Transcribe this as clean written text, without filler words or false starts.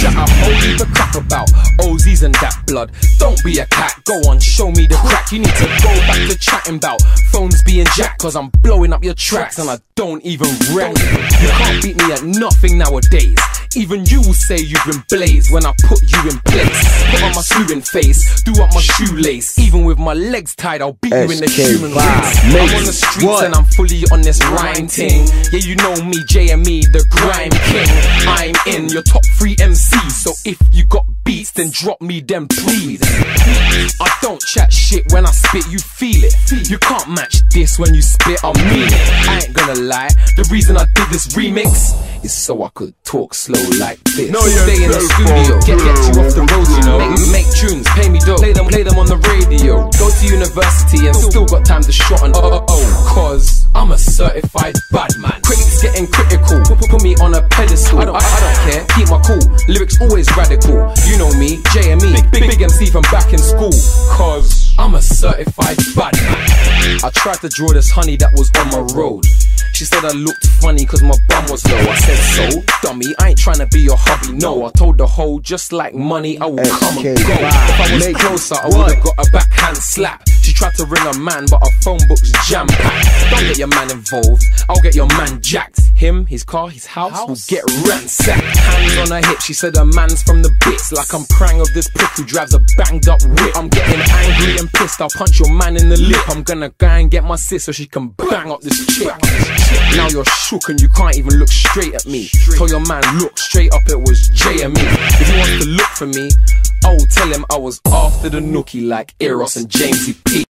shut up, hold heap of crap about Ozies and that blood. Don't be a cat, go on, show me the crack. You need to go back to chatting about phones being jacked, cause I'm blowing up your tracks and I don't even rap. You can't beat me at nothing nowadays. Even you will say you've been blazed when I put you in place. Put on my slewing face, do up my shoelace. Even with my legs tied, I'll beat you in the human race. I'm on the streets and I'm fully on this rhyme ting. Yeah, you know me, JME, the grime king. I'm in your top 3 MCs, so if you got beats, then drop me them please. I don't chat shit when I spit, you feel it. You can't match this when you spit, I mean it. I ain't gonna lie, the reason I did this remix is so I could talk slow like this. Stay in the studio, get you off the road, you know. Make tunes, pay me dough, play them on the radio. Go to university and still got time to shot and cause I'm a certified bad man. Critics getting critical, put me on a pedestal. I don't care, keep my cool, lyrics always radical. You know me, JME, big MC from back in school. Cause I'm a certified bad man. I tried to draw this honey that was on my road. She said I looked funny cause my bum was low. I said, so, dummy, I ain't trying to be your hobby, no. I told the hoe, just like money, I will come and go. If I was closer, I would've got a backhand slap. She tried to ring a man, but her phone book's jam-packed. Don't get your man involved, I'll get your man jacked. Him, his car, his house will get ransacked. Hands on her hip, she said her man's from the bits. Like I'm prang of this prick who drives a banged up whip. I'm getting angry and pissed, I'll punch your man in the lip. I'm gonna go and get my sis so she can bang up this chick. Now you're shook and you can't even look straight at me. Tell your man, look straight up, it was JME. If he wants to look for me, I will tell him I was after the nookie like Eros and Jamesy P.